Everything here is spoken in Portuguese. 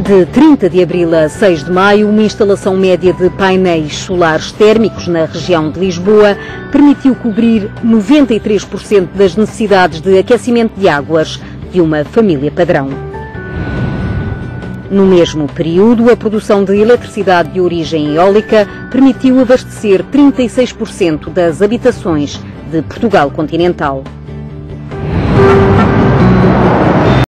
De 30 de abril a 6 de maio, uma instalação média de painéis solares térmicos na região de Lisboa permitiu cobrir 93% das necessidades de aquecimento de águas de uma família padrão. No mesmo período, a produção de eletricidade de origem eólica permitiu abastecer 36% das habitações de Portugal continental.